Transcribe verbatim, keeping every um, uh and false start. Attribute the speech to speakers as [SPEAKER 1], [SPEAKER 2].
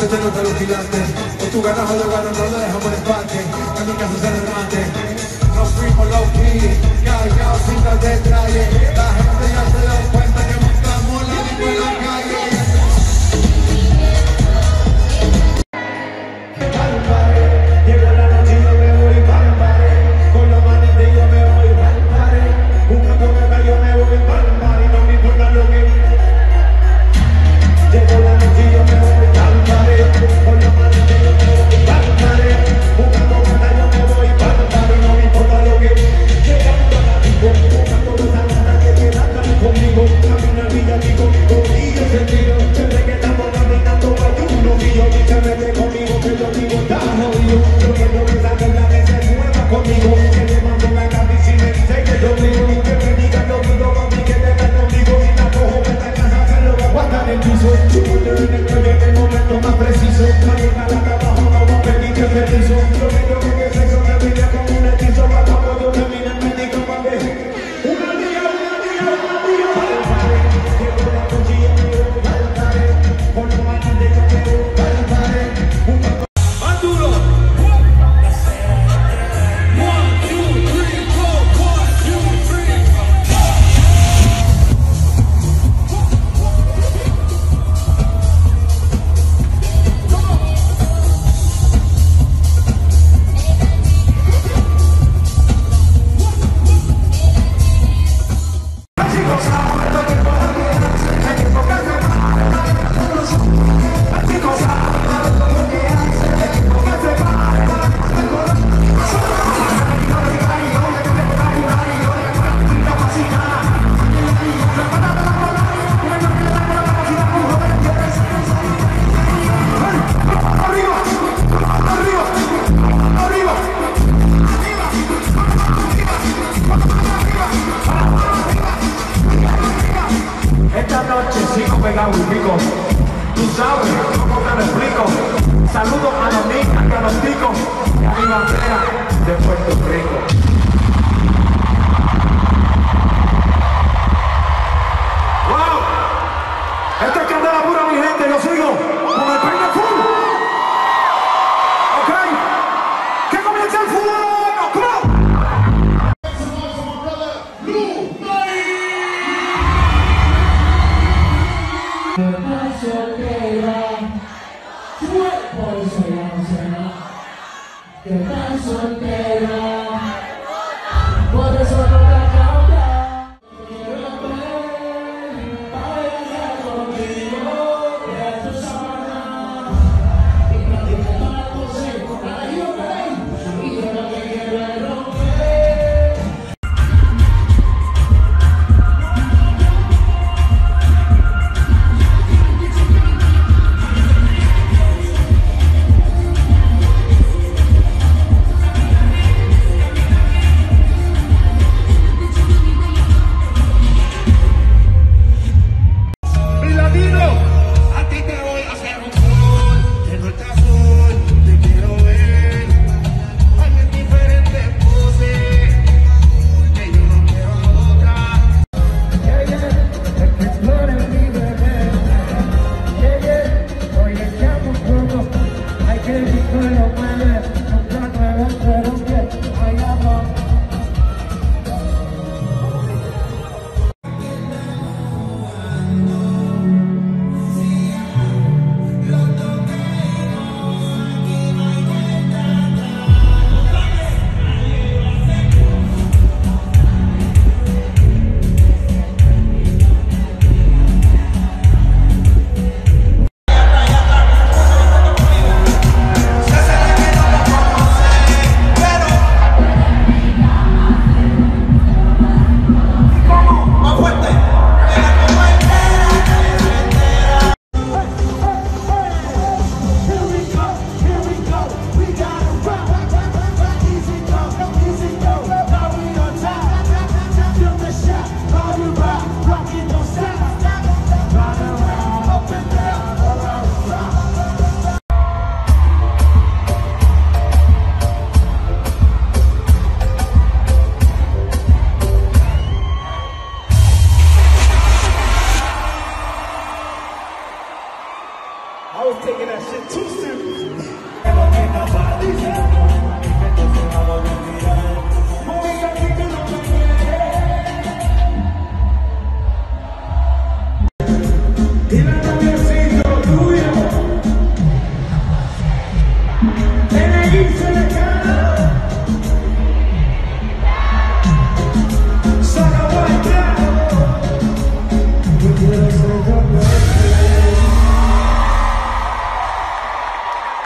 [SPEAKER 1] se te nota los gigantes. O tú ganas o yo gano, no lo dejamos en empate. En mi caso se remate. Nos fuimos low key, cargados sin dar detalles. La gente ya se da cuenta que montamos la misma en la calle. Llegó la noche y yo me voy pa'l mare. Con los manes de yo me voy pa'l mare. Buscando caca yo me voy pa'l mare. No me importa lo que. Llegó la noche y yo me voy pa'l mare. Con los manes de yo me voy pa'l mare. Buscando caca yo me voy pa'l mare. No me importa lo que. Llegando a la disco, buscando esa gana que quedan conmigo. Camino al Villavico y yo sentido. Desde que estamos caminando hay uno y yo y se mete conmigo que yo digo está jodido. Yo quiero que esa verdad que se mueva conmigo. Que le mando la camisa y me dice que yo digo. Y que me digan lo que no va a mí que venga conmigo. Y la cojo de esta casa se lo va a guardar en el piso. Yo cuando en el cuello en el momento más preciso. Para llegar acá abajo no va a pedir que permiso. Yo me dio con el sexo me vine con un hechizo. Para cuando yo termine el médico para ver. Una día, una día, una día. Pa'l mare, llevo la cuchilla y yo pa'l mare. Con los manos de yo me voy pa'l mare. Más duro. Esta noche sigo pegado y pico. Tú sabes cómo te lo explico. Saludos a los niños y a los ticos y a mi bandera de Puerto Rico. ¡Wow! Esta es candela pura, mi gente. Yo sigo con el peine full. ¿Ok? ¡Que comience el fuego! ¡Come on!
[SPEAKER 2] Soltera, por eso ya no será, que estás soltera, por eso no te cambia. Quiero bailar contigo, de tu sábana, y platicar tu seco, para yo ver, y yo no te quiero romper.
[SPEAKER 1] y la